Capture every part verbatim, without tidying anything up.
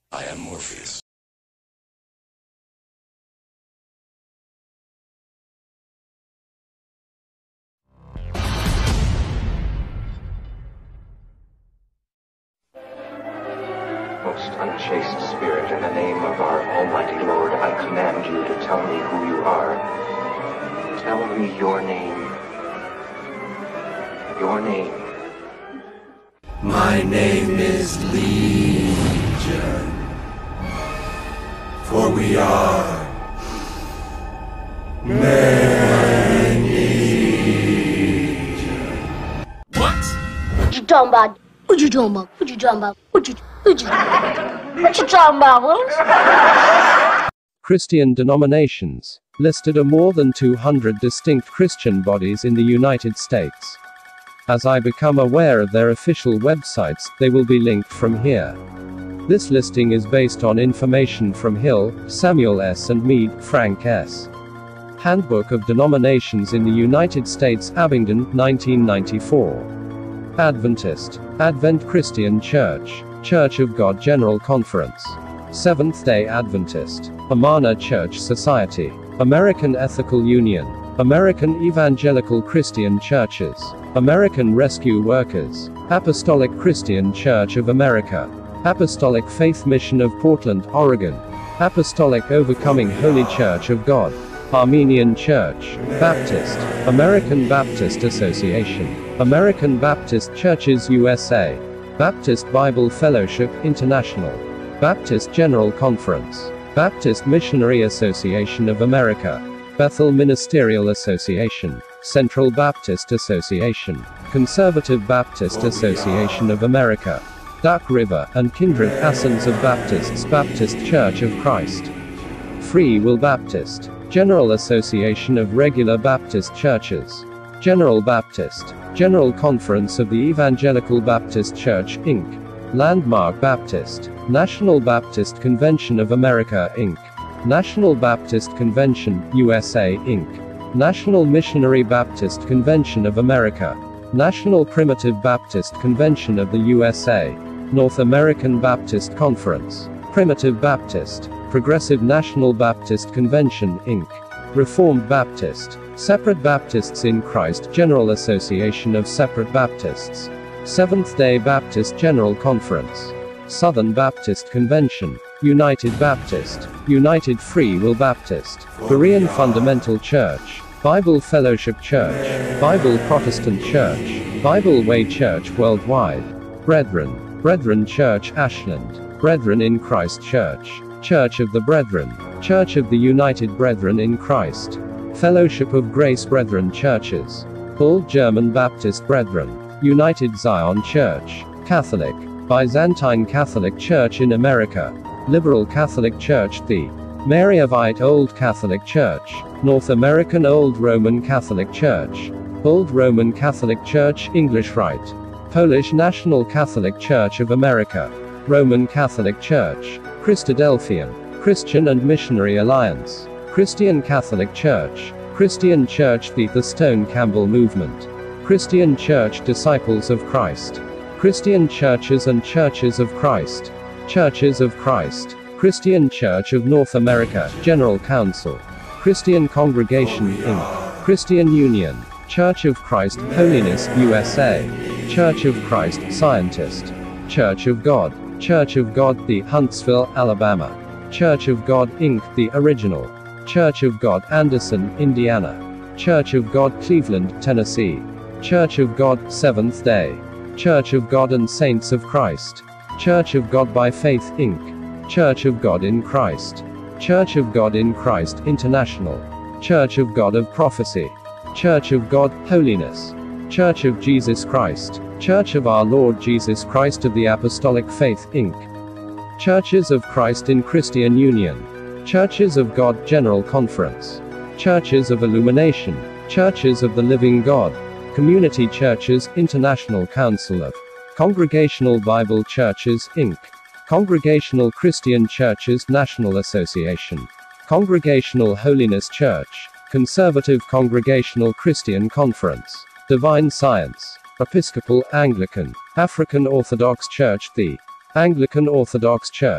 I am Morpheus. Most unchaste spirit, in the name of our Almighty Lord, I command you to tell me who you are. Tell me your name. Your name. My name is Legion, for we are many. What? What you talking about? What you talking about? What you talking about? What you what you what you talking about, Willis? Christian denominations. Listed are more than two hundred distinct Christian bodies in the United States. As I become aware of their official websites, they will be linked from here. This listing is based on information from Hill, Samuel S. and Mead, Frank S. Handbook of Denominations in the United States, Abingdon, nineteen ninety-four. Adventist. Advent Christian Church. Church of God General Conference. Seventh-day Adventist. Amana Church Society. American Ethical Union. American Evangelical Christian Churches. American Rescue Workers. Apostolic Christian Church of America. Apostolic Faith Mission of Portland, Oregon. Apostolic Overcoming Holy Church of God. Armenian Church. Baptist. American Baptist Association. American Baptist Churches U S A. Baptist Bible Fellowship International. Baptist General Conference. Baptist Missionary Association of America. Bethel Ministerial Association. Central Baptist Association. Conservative Baptist Association of America. Duck River and Kindred Ascents of Baptists, Baptist Church of Christ. Free Will Baptist. General Association of Regular Baptist Churches. General Baptist. General Conference of the Evangelical Baptist Church, Incorporated. Landmark Baptist. National Baptist Convention of America, Incorporated. National Baptist Convention, U S A, Incorporated. National Missionary Baptist Convention of America. National Primitive Baptist Convention of the U S A. North American Baptist Conference. Primitive Baptist. Progressive National Baptist Convention, Incorporated. Reformed Baptist. Separate Baptists in Christ General Association of Separate Baptists. Seventh-day Baptist General Conference. Southern Baptist Convention. United Baptist. United Free Will Baptist. Berean Fundamental Church. Bible Fellowship Church. Bible Protestant Church. Bible Way Church Worldwide. Brethren. Brethren Church Ashland. Brethren in Christ Church. Church of the Brethren. Church of the United Brethren in Christ. Fellowship of Grace Brethren Churches. Old German Baptist Brethren. United Zion Church. Catholic. Byzantine Catholic Church in America. Liberal Catholic Church. The Mariavite Old Catholic Church. North American Old Roman Catholic Church. Old Roman Catholic Church, English Rite. Polish National Catholic Church of America. Roman Catholic Church. Christadelphian. Christian and Missionary Alliance. Christian Catholic Church. Christian Church. The, the Stone Campbell Movement. Christian Church Disciples of Christ. Christian Churches and Churches of Christ. Churches of Christ. Christian Church of North America, General Council. Christian Congregation, Incorporated. Christian Union. Church of Christ, Holiness, U S A. Church of Christ, Scientist. Church of God. Church of God, the Huntsville, Alabama. Church of God, Incorporated, the original. Church of God, Anderson, Indiana. Church of God, Cleveland, Tennessee. Church of God, Seventh Day. Church of God and Saints of Christ. Church of God by Faith, Incorporated. Church of God in Christ. Church of God in Christ, International. Church of God of Prophecy. Church of God, Holiness. Church of Jesus Christ. Church of our Lord Jesus Christ of the Apostolic Faith, Incorporated. Churches of Christ in Christian Union. Churches of God, General Conference. Churches of Illumination. Churches of the Living God. Community Churches, International Council of Congregational Bible Churches, Incorporated. Congregational Christian Churches, National Association. Congregational Holiness Church. Conservative Congregational Christian Conference. Divine Science. Episcopal, Anglican. African Orthodox Church. The Anglican Orthodox Church.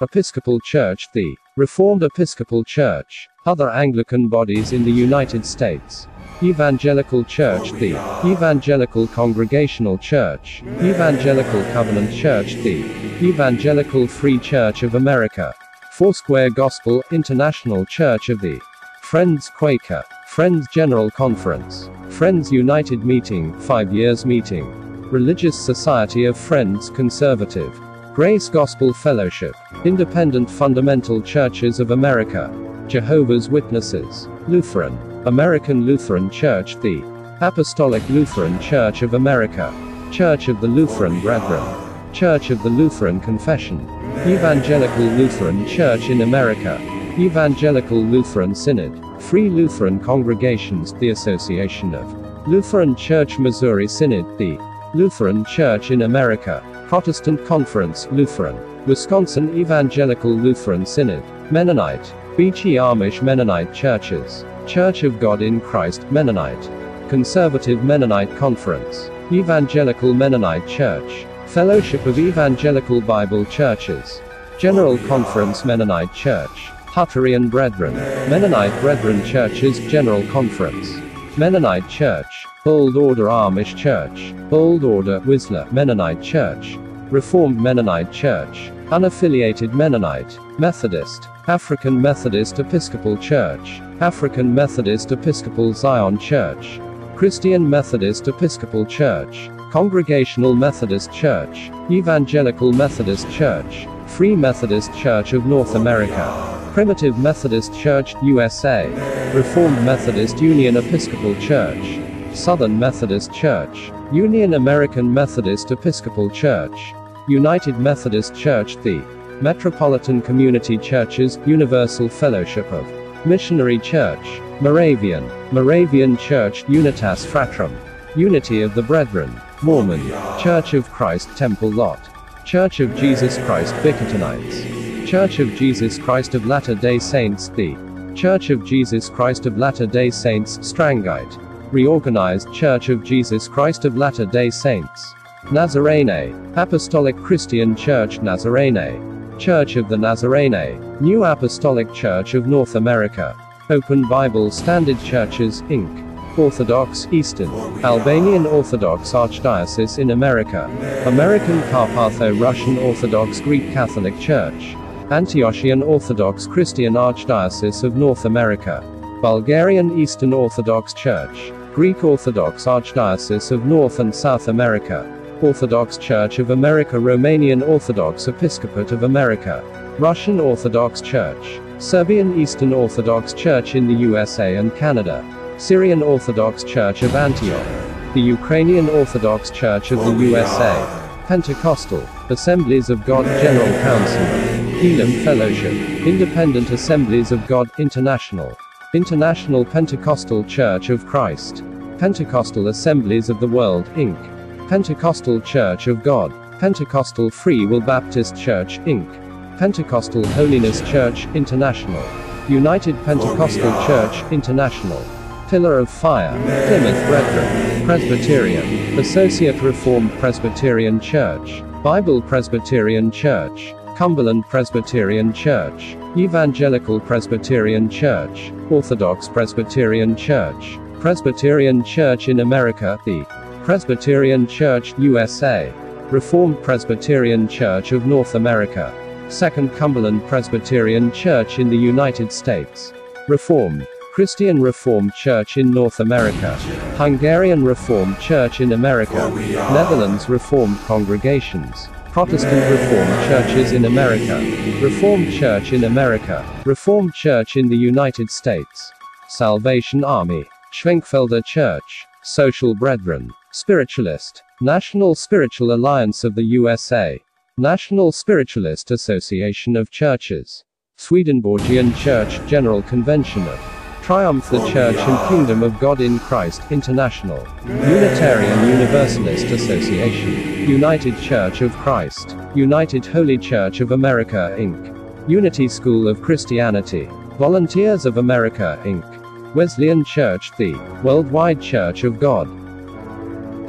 Episcopal Church, the Reformed Episcopal Church. Other Anglican bodies in the United States. Evangelical Church, the Evangelical Congregational Church. Evangelical Covenant Church, the Evangelical Free Church of America. Foursquare Gospel International Church of the Friends Quaker. Friends General Conference. Friends United Meeting, Five Years Meeting. Religious Society of Friends Conservative. Grace Gospel Fellowship. Independent Fundamental Churches of America. Jehovah's Witnesses. Lutheran. American Lutheran Church, the Apostolic Lutheran Church of America. Church of the Lutheran Brethren. Church of the Lutheran Confession. Evangelical Lutheran Church in America. Evangelical Lutheran Synod. Free Lutheran Congregations, the Association of Lutheran Church Missouri Synod, the Lutheran Church in America. Protestant Conference, Lutheran. Wisconsin Evangelical Lutheran Synod. Mennonite. Beachy Amish Mennonite Churches. Church of God in Christ, Mennonite. Conservative Mennonite Conference. Evangelical Mennonite Church. Fellowship of Evangelical Bible Churches. General Conference Mennonite Church. Hutterian Brethren. Mennonite Brethren Churches General Conference. Mennonite Church. Old Order Amish Church. Old Order Whistler Mennonite Church. Reformed Mennonite Church. Unaffiliated Mennonite. Methodist. African Methodist Episcopal Church. African Methodist Episcopal Zion Church. Christian Methodist Episcopal Church. Congregational Methodist Church. Evangelical Methodist Church. Free Methodist Church of North America. Primitive Methodist Church, U S A. Reformed Methodist Union Episcopal Church. Southern Methodist Church. Union American Methodist Episcopal Church. United Methodist Church, the Metropolitan Community Churches, Universal Fellowship of Missionary Church. Moravian. Moravian Church, Unitas Fratrum. Unity of the Brethren. Mormon. Church of Christ Temple Lot. Church of Jesus Christ Bickertonites. Church of Jesus Christ of Latter-day Saints, the Church of Jesus Christ of Latter-day Saints Strangite. Reorganized Church of Jesus Christ of Latter-day Saints. Nazarene. Apostolic Christian Church Nazarene. Church of the Nazarene. New Apostolic Church of North America. Open Bible Standard Churches, Incorporated. Orthodox, Eastern, Albanian Orthodox Archdiocese in America. American Carpatho-Russian Orthodox Greek Catholic Church. Antiochian Orthodox Christian Archdiocese of North America. Bulgarian Eastern Orthodox Church. Greek Orthodox Archdiocese of North and South America. Orthodox Church of America. Romanian Orthodox Episcopate of America. Russian Orthodox Church. Serbian Eastern Orthodox Church in the U S A and Canada. Syrian Orthodox Church of Antioch. The Ukrainian Orthodox Church of the U S A. Pentecostal Assemblies of God General Council. Elam Fellowship. Independent Assemblies of God International. International Pentecostal Church of Christ. Pentecostal Assemblies of the World, Incorporated. Pentecostal Church of God. Pentecostal Free Will Baptist Church, Incorporated. Pentecostal Holiness Church, International. United Pentecostal Church, International. Pillar of Fire. Plymouth Brethren. Presbyterian. Associate Reformed Presbyterian Church. Bible Presbyterian Church. Cumberland Presbyterian Church. Evangelical Presbyterian Church. Orthodox Presbyterian Church. Presbyterian Church in America, the Presbyterian Church, U S A. Reformed Presbyterian Church of North America. Second Cumberland Presbyterian Church in the United States. Reformed. Christian Reformed Church in North America. Hungarian Reformed Church in America. Netherlands Reformed Congregations. Protestant Reformed Churches in America. Reformed Church in America. Reformed Church in the United States. Salvation Army. Schwenkfelder Church. Social Brethren. Spiritualist. National Spiritual Alliance of the U S A. National Spiritualist Association of Churches. Swedenborgian Church General Convention of Triumph the Church and Kingdom of God in Christ International. Unitarian Universalist Association. United Church of Christ. United Holy Church of America, Incorporated. Unity School of Christianity. Volunteers of America, Incorporated. Wesleyan Church, the Worldwide Church of God.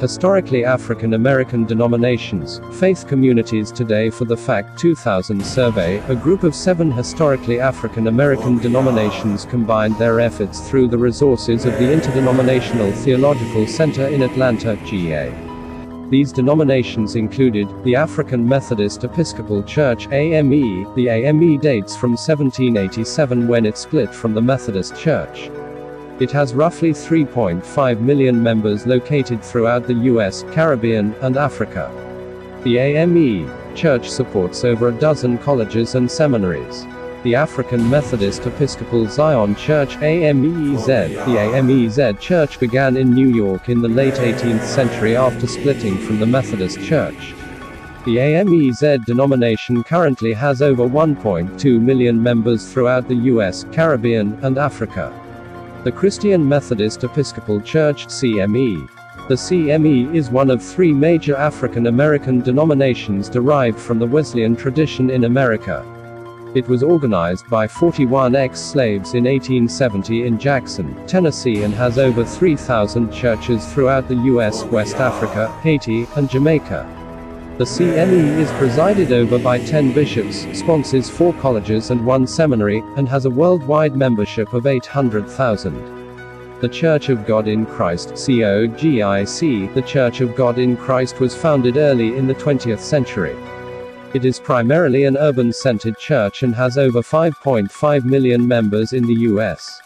Historically African American denominations, faith communities today. For the Fact two thousand survey, a group of seven historically African American denominations combined their efforts through the resources of the Interdenominational Theological Center in Atlanta, G A These denominations included, the African Methodist Episcopal Church A M E, the A M E dates from seventeen eighty-seven when it split from the Methodist Church. It has roughly three point five million members located throughout the U S, Caribbean, and Africa. The A M E Church supports over a dozen colleges and seminaries. The African Methodist Episcopal Zion Church A M E Z. The A M E Z Church began in New York in the late eighteenth century after splitting from the Methodist Church. The A M E Z denomination currently has over one point two million members throughout the U S, Caribbean, and Africa. The Christian Methodist Episcopal Church C M E. The C M E is one of three major African American denominations derived from the Wesleyan tradition in America. It was organized by forty-one ex-slaves in eighteen seventy in Jackson, Tennessee and has over three thousand churches throughout the U S, West Africa, Haiti, and Jamaica. The C M E is presided over by ten bishops, sponsors four colleges and one seminary, and has a worldwide membership of eight hundred thousand. The Church of God in Christ C O G I C. The Church of God in Christ was founded early in the twentieth century. It is primarily an urban-centered church and has over five point five million members in the U S.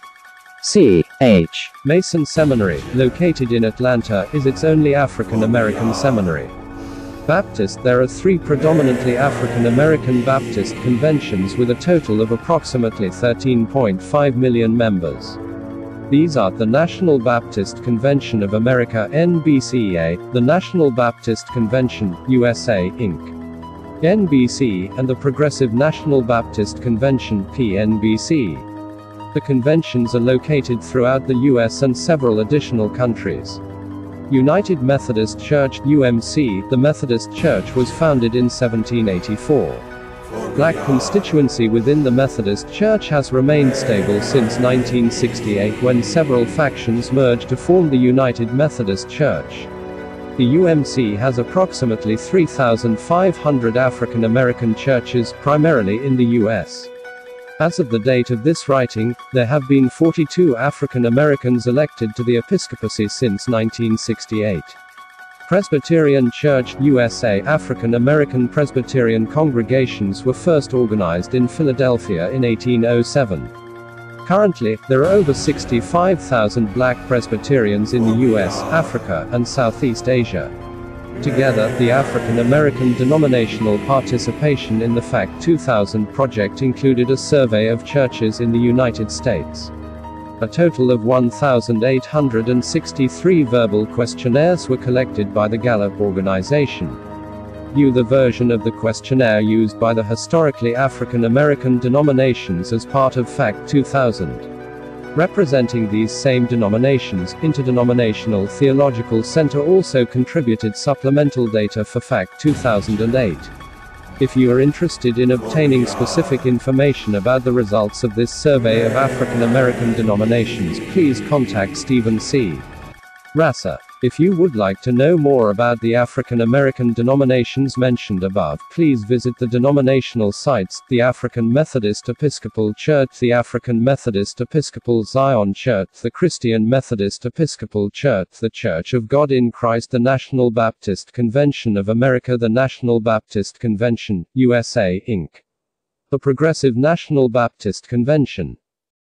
C H. Mason Seminary, located in Atlanta, is its only African American seminary. Baptist. There are three predominantly African American Baptist conventions with a total of approximately thirteen point five million members. These are the National Baptist Convention of America N B C A, the National Baptist Convention, U S A, Incorporated, N B C, and the Progressive National Baptist Convention, P N B C. The conventions are located throughout the U S and several additional countries. United Methodist Church U M C. The Methodist Church was founded in seventeen eighty-four. Black constituency within the Methodist Church has remained stable since nineteen sixty-eight when several factions merged to form the United Methodist Church. The U M C has approximately three thousand five hundred African American churches, primarily in the U S. As of the date of this writing, there have been forty-two African Americans elected to the episcopacy since nineteen sixty-eight. Presbyterian Church U S A. African American Presbyterian congregations were first organized in Philadelphia in eighteen oh seven. Currently, there are over sixty-five thousand Black Presbyterians in the U S, Africa, and Southeast Asia. Together, the African American denominational participation in the Fact two thousand project included a survey of churches in the United States. A total of one thousand eight hundred sixty-three verbal questionnaires were collected by the Gallup organization. View the version of the questionnaire used by the historically African American denominations as part of Fact two thousand. Representing these same denominations, Interdenominational Theological Center also contributed supplemental data for Fact two thousand eight. If you are interested in obtaining specific information about the results of this survey of African American denominations, please contact Stephen C. Rassa. If you would like to know more about the African American denominations mentioned above, please visit the denominational sites: the African Methodist Episcopal Church, the African Methodist Episcopal Zion Church, the Christian Methodist Episcopal Church, the Church of God in Christ, the National Baptist Convention of America, the National Baptist Convention, U S A, Incorporated, the Progressive National Baptist Convention.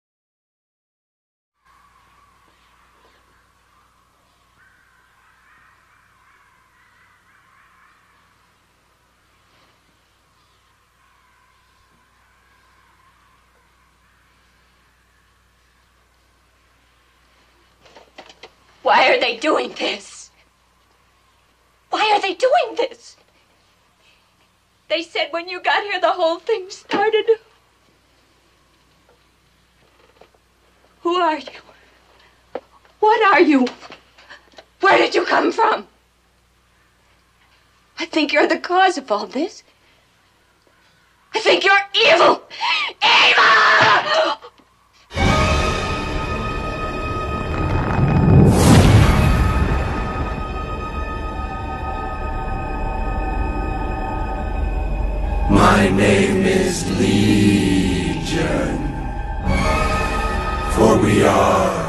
Why are they doing this? Why are they doing this? They said when you got here the whole thing started. Who are you? What are you? Where did you come from? I think you're the cause of all this. I think you're evil! Evil! name is Legion, for we are